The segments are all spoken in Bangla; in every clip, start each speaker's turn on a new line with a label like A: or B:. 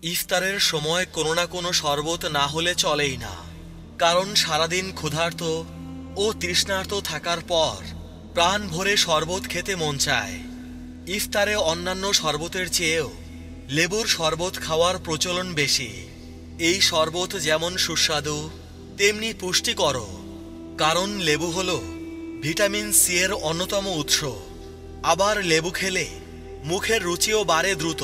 A: ইফতারের সময় কোনো না কোনো শরবত না হলে চলেই না। কারণ সারাদিন ক্ষুধার্ত ও তৃষ্ণার্ত থাকার পর প্রাণ ভরে শরবত খেতে মন চায়। ইফতারে অন্যান্য শরবতের চেয়েও লেবুর শরবত খাওয়ার প্রচলন বেশি। এই শরবত যেমন সুস্বাদু তেমনি পুষ্টিকরও। কারণ লেবু হলো ভিটামিন সি এর অন্যতম উৎস। আবার লেবু খেলে মুখের রুচিও বাড়ে দ্রুত।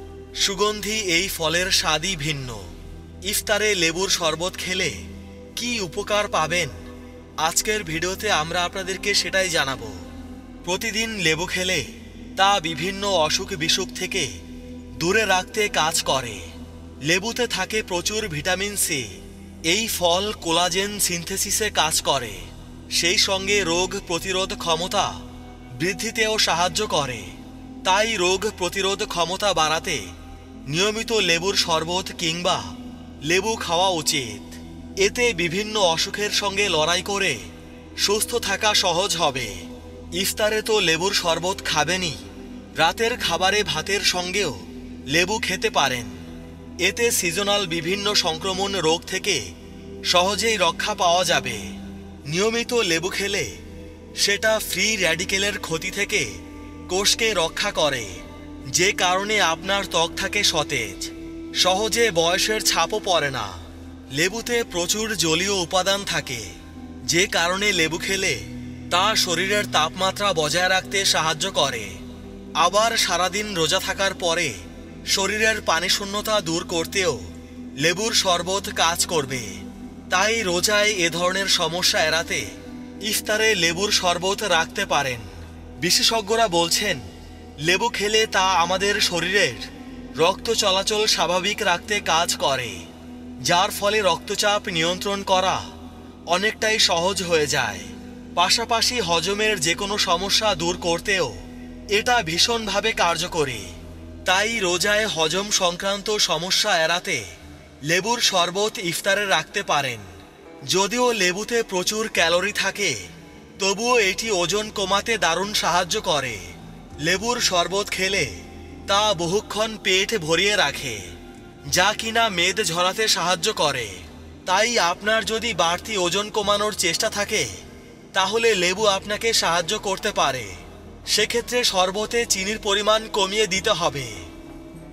A: সুগন্ধি এই ফলের স্বাদই ভিন্ন। ইফতারে লেবুর শরবত খেলে কি উপকার পাবেন, আজকের ভিডিওতে আমরা আপনাদেরকে সেটাই জানাবো। প্রতিদিন লেবু খেলে তা বিভিন্ন অসুখ বিসুখ থেকে দূরে রাখতে কাজ করে। লেবুতে থাকে প্রচুর ভিটামিন সি। এই ফল কোলাজেন সিনথেসিসে কাজ করে, সেই সঙ্গে রোগ প্রতিরোধ ক্ষমতা বৃদ্ধিতেও সাহায্য করে। তাই রোগ প্রতিরোধ ক্ষমতা বাড়াতে নিয়মিত লেবুর শরবত কিংবা লেবু খাওয়া উচিত। এতে বিভিন্ন অসুখের সঙ্গে লড়াই করে সুস্থ থাকা সহজ হবে। ইফতারে তো লেবুর শরবত খাবেনই, রাতের খাবারে ভাতের সঙ্গেও লেবু খেতে পারেন। এতে সিজনাল বিভিন্ন সংক্রমণ রোগ থেকে সহজেই রক্ষা পাওয়া যাবে। নিয়মিত লেবু খেলে সেটা ফ্রি র্যাডিকেলের ক্ষতি থেকে কোষকে রক্ষা করে, যে কারণে আপনার ত্বক থাকে সতেজ, সহজে বয়সের ছাপও পড়ে না। লেবুতে প্রচুর জলীয় উপাদান থাকে, যে কারণে লেবু খেলে তা শরীরের তাপমাত্রা বজায় রাখতে সাহায্য করে। আবার সারাদিন রোজা থাকার পরে শরীরের পানিশূন্যতা দূর করতেও লেবুর শরবত কাজ করবে। তাই রোজায় এ ধরনের সমস্যা এড়াতে ইফতারে লেবুর শরবত রাখতে পারেন। বিশেষজ্ঞরা বলছেন, লেবু খেলে তা আমাদের শরীরের রক্ত চলাচল স্বাভাবিক রাখতে কাজ করে, যার ফলে রক্তচাপ নিয়ন্ত্রণ করা অনেকটাই সহজ হয়ে যায়। পাশাপাশি হজমের যে কোনো সমস্যা দূর করতেও এটা ভীষণভাবে কার্যকরী। তাই রোজায় হজম সংক্রান্ত সমস্যা এড়াতে লেবুর শরবত ইফতারে রাখতে পারেন। যদিও লেবুতে প্রচুর ক্যালোরি থাকে, তবুও এটি ওজন কমাতে দারুণ সাহায্য করে। লেবুর শরবত খেলে তা বহুক্ষণ পেট ভরিয়ে রাখে, যা কিনা মেদ ঝরাতে সাহায্য করে। তাই আপনার যদি বাড়তি ওজন কমানোর চেষ্টা থাকে, তাহলে লেবু আপনাকে সাহায্য করতে পারে। সেক্ষেত্রে শরবতে চিনির পরিমাণ কমিয়ে দিতে হবে।